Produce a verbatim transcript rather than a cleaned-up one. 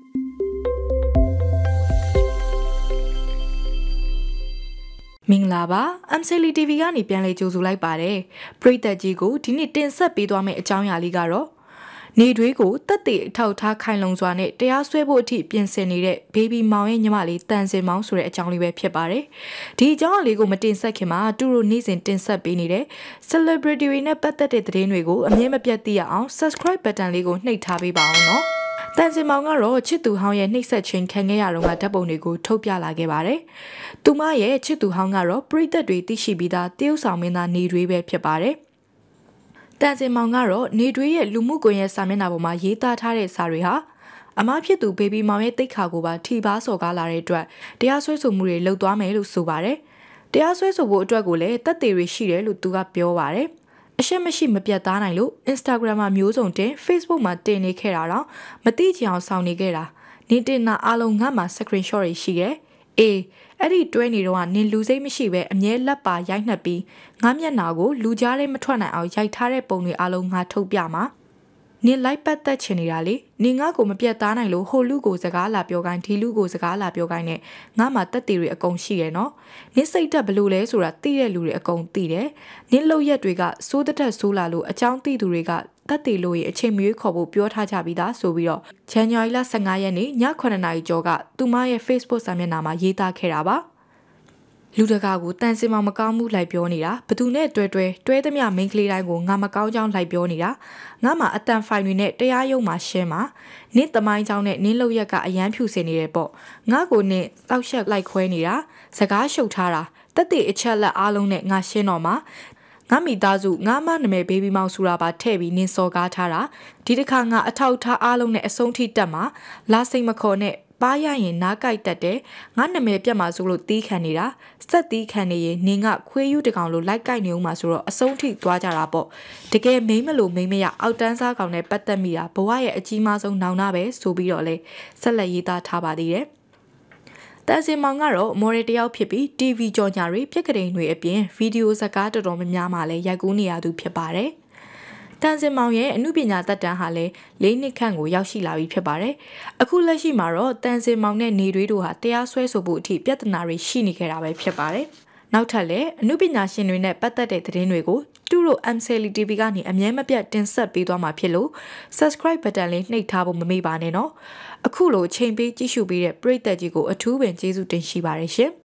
မင်္ဂလာပါ M C L T V ကနေပြန်လည်ကြိုဆိုလိုက်ပါတယ်ပရိသတ်ကြီးကိုဒီနေ့တင်ဆက်ပေးသွားမယ့်အကြောင်းအရာလေးကတော့နေတွေးကိုတက်တေအထောက်ထားခိုင်လုံစွာနဲ့တရားစွဲဖို့အထိပြင်ဆင်နေတဲ့ဘေဘီမောင်ရဲ့ညီမလေးတန်စင်မောင်ဆိုတဲ့အကြောင်းလေးပဲဖြစ်ပါတယ်ဒီအကြောင်းအရာလေးကိုမတင်ဆက်ခင်မှာတူတို့နေ့စဉ်တင်ဆက်ပေးနေတဲ့ celebrity တွေနဲ့ပတ်သက်တဲ့သတင်းတွေကိုအမြဲမပြတ်သိရအောင် subscribe button လေးကိုနှိပ်ထားပေးပါအောင်နော်တန်စင်မောင်ကတော့ချစ်သူဟောင်းရဲ့နှိပ်စက်ခြင်းခံခဲ့ရတော့ကဓာတ်ပုံတွေကိုထုတ်ပြလာခဲ့ပါတယ်။သူမရဲ့ချစ်သူဟောင်းကတော့ပရိသတ်တွေသိရှိပြီးသားတရုတ်ဆောင်မင်းသားနေတွေပဲဖြစ်ပါတယ်။တန်စင်မောင်ကတော့နေတွေရဲ့လူမှုကွန်ရက်စာမျက်နှာပေါ်မှာရေးသားထားတဲ့စာတွေဟာအမဖြစ်သူဘေဘီမောင်ရဲ့တိတ်ခါကိုပါထိပါစော်ကားလာတဲ့အတွက်တရားစွဲဆိုမှုတွေလုပ်သွားမယ်လို့ဆိုပါတယ်။တရားစွဲဆိုဖို့အတွက်ကိုလည်းတပ်သေးတွေရှိတယ်လို့သူကပြောပါတယ်။အရှက်မရှိမပြတ်သားနိုင်လို့ Instagram မှာမျိုးစုံတင် Facebook မှာတင်နေခဲ့တာတော့မသိချင်အောင်ဆောင်နေခဲ့တာနေတင်နာအားလုံးငါ့မှာ screenshot တွေရှိတယ်အေးအဲ့ဒီတွဲနေတော့ကနင်လူစိတ်မရှိပဲအမြဲလက်ပါရိုက်နှက်ပြီးငါမျက်နှာကိုလူကြားထဲမထွက်နိုင်အောင်ရိုက်ထားတဲ့ပုံတွေအားလုံးငါထုတ်ပြမှာနင်လိုက်ပတ်သက်ချင်နေတာလေနင်ငါ့ကိုမပြတ်သားနိုင်လို့ဟိုလူကိုစကားလာပြောခိုင်းဒီလူကိုစကားလာပြောခိုင်းနဲ့ငါမှတက်တီတွေအကုန်ရှိတယ်နော်နင်စိတ်တက်ဘလို့လဲဆိုတာသိတဲ့လူတွေအကုန်သိတယ်နင်လောက်ရက်တွေကစိုးတက်တက်ဆိုးလာလို့အကြောင်းသိသူတွေကတက်တီလို့ရအချိန်မရွေးခေါ်ဖို့ပြောထားကြပြီးသားဆိုပြီးတော့ဇန်နဝါရီလ၁၅ရက်နေ့ညခုနှစ်နာရီကျော်ကသူမရဲ့ Facebook စာမျက်နှာမှာရေးသားခဲ့တာပါလူတကာကိုတန်စင်မမကောင်းမှုလိုက်ပြောနေတာဘသူနဲ့တွဲတွဲတွဲသမျှမိန်းကလေးတိုင်းကိုငါမကောင်းကြောင်းလိုက်ပြောနေတာငါမှအတန်ဖိုင်တွေနဲ့တရားရုံးမှာရှင်းမှာနင့်သမိုင်းကြောင်းနဲ့နင်းလောက်ရက်ကအရန်ဖြူစင်နေတယ်ပေါ့ငါကိုနင့်တောက်ချက်လိုက်ခွဲနေတာစကားရှုပ်ထားတာတက်တေအချက်လက်အားလုံးနဲ့ငါရှင်းတော့မှာငါမိသားစုငါမနာမည်ဘေဘီမောင်ဆိုတာပါထည့်ပြီးနင်းစော်ကားထားတာဒီတစ်ခါငါအထောက်ထားအားလုံးနဲ့အဆုံးထိတက်မှာလာစိတ်မခေါ်နဲ့ပါရရင်နားကြိုက်တက်တယ်ငါနာမည်ပြတ်မှာဆိုလို့တီးခံနေတာစက်တီးခံနေရင်နင်ကခွေးယူတကောင်လို့လိုက်ကြိုက်နေဦးမှာဆိုတော့အဆုံးထိသွားကြတာပေါ့တကယ်မိမ့်မလို့မိမ့်မရအောက်တန်းစားကောင်နဲ့ပတ်သက်မိတာဘဝရဲ့အကြီးမားဆုံးနောင်နာပဲဆိုပြီးတော့လေဆက်လက်ရေးသားထားပါသေးတယ်တန်စင်မောင်ကတော့မော်ရတယောက်ဖြစ်ပြီး T V ကြော်ညာတွေပြက်ကလေးတွေအပြင်ဗီဒီယိုဇာတ်ကားတော်တော်များများမှလည်းရိုက်ကူးနေရသူဖြစ်ပါတယ်တန်စင်မောင်ရဲ့အမှုပညာတက်တန်းဟာလည်းလေးနှစ်ခန့်ကိုရောက်ရှိလာပြီဖြစ်ပါတယ်။အခုလက်ရှိမှာတော့တန်စင်မောင်နဲ့နေတွေးတို့ဟာတရားစွဲဆိုဖို့အထိပြဿနာတွေရှိနေခဲ့တာပဲဖြစ်ပါတယ်။နောက်ထပ်လည်းအမှုပညာရှင်တွေနဲ့ပတ်သက်တဲ့သတင်းတွေကိုတူတို့ M C L T V ကနေအမြဲမပြတ်တင်ဆက်ပေးသွားမှာဖြစ်လို့ subscribe button လေးနှိပ်ထားဖို့မမေ့ပါနဲ့နော်။အခုလိုချိန်ပေးကြည့်ရှုပေးတဲ့ပရိသတ်ကြီးကိုအထူးပင်ကျေးဇူးတင်ရှိပါတယ်ရှင်။